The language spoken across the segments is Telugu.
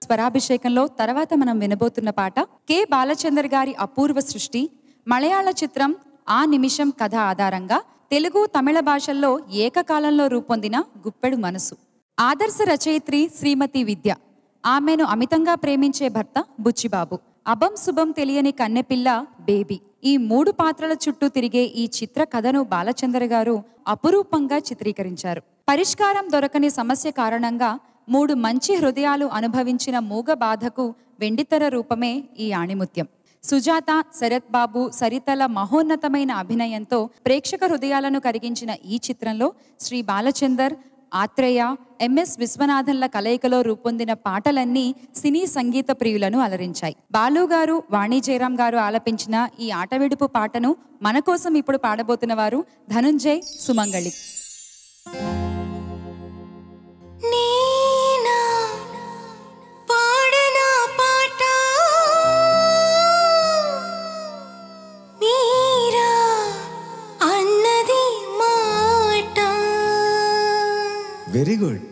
స్వరాభిషేకంలో తర్వాత మనం వినబోతున్న పాట కె బాలచందర్ గారి అపూర్వ సృష్టి. మలయాళ చిత్రం ఆ నిమిషం కథ ఆధారంగా తెలుగు తమిళ భాషల్లో ఏకకాలంలో రూపొందిన గుప్పెడు మనసు. ఆదర్శ రచయిత్రి శ్రీమతి విద్య, ఆమెను అమితంగా ప్రేమించే భర్త బుచ్చిబాబు, అభం శుభం తెలియని కన్నెపిల్ల బేబీ, ఈ 3 పాత్రల చుట్టూ తిరిగే ఈ చిత్ర కథను బాలచందర్ గారు అపురూపంగా చిత్రీకరించారు. పరిష్కారం దొరకని సమస్య కారణంగా 3 మంచి హృదయాలు అనుభవించిన మూగ బాధకు వెండితెర రూపమే ఈ ఆణిముత్యం. సుజాత, శరత్ బాబు, సరితల మహోన్నతమైన అభినయంతో ప్రేక్షక హృదయాలను కరిగించిన ఈ చిత్రంలో శ్రీ బాలచందర్, ఆత్రేయ, ఎంఎస్ విశ్వనాథన్ల కలయికలో రూపొందిన పాటలన్నీ సినీ సంగీత ప్రియులను అలరించాయి. బాలు గారు, వాణి జయరాం గారు ఆలపించిన ఈ ఆటవిడుపు పాటను మన కోసం ఇప్పుడు పాడబోతున్న వారు ధనుంజయ్, సుమంగళి. Very good.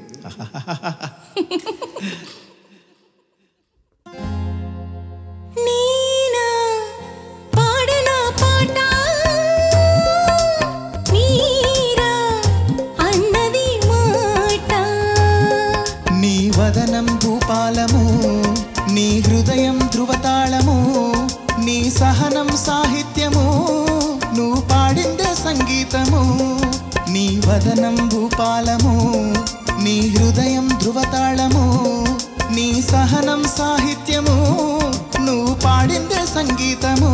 నీ వదనం భూపాలము, నీ హృదయం ధృవతాళము, నీ సహనం సాహిత్యము, నువ్వు పాడిందే సంగీతము. నీ వదనం భూపాలము, నీ హృదయం ధృవతాళము, నీ సహనం సాహిత్యము, నువ్వు పాడిందే సంగీతము.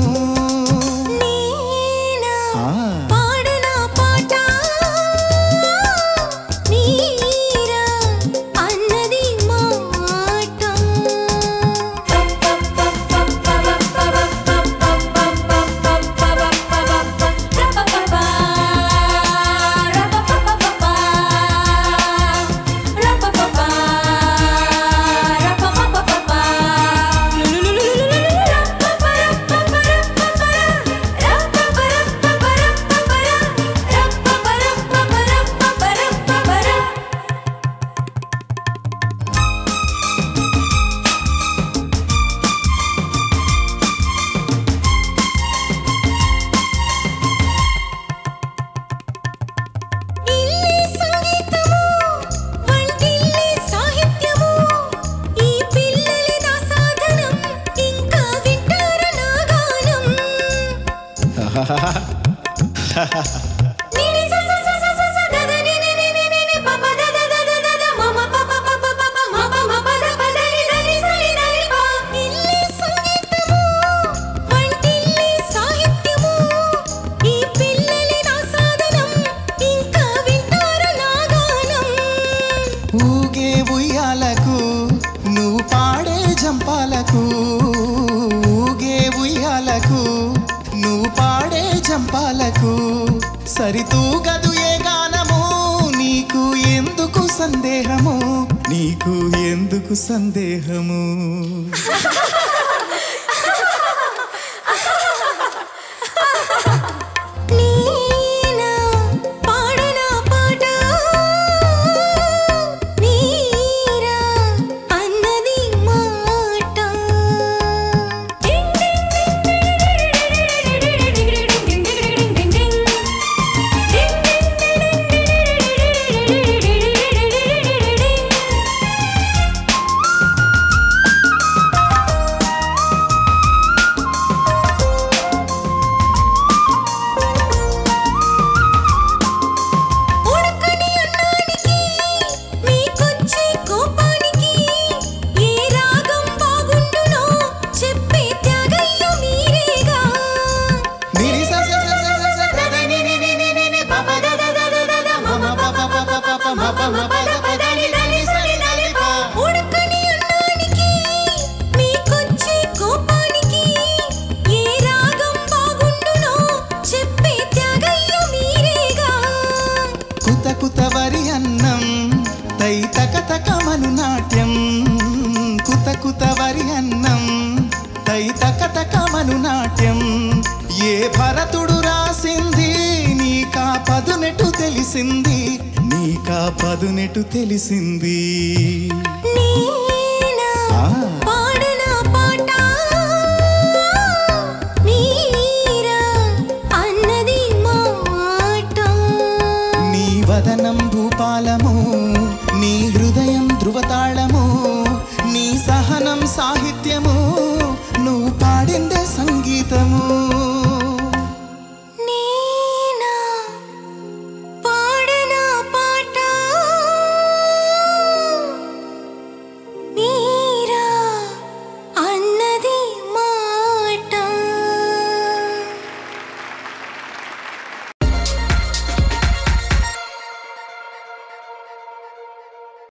ఊగే ఉయ్యాలకు నువ్వు పాడే జంపాలకు, ఊగే ఉయ్యాలకు నువ్వు పాడే జంపాలకు, సరితూగదు ఏ గానము, నీకు ఎందుకు సందేహము, నీకు ఎందుకు సందేహము. కుతవరి అన్నం తై తక తకమను నాట్యం, కుతవరి అన్నం తై తక తకమను నాట్యం, ఏ భరతుడు రాసింది నీకా పదునెటు తెలిసింది, నీకా పదునెటు తెలిసింది. కాలము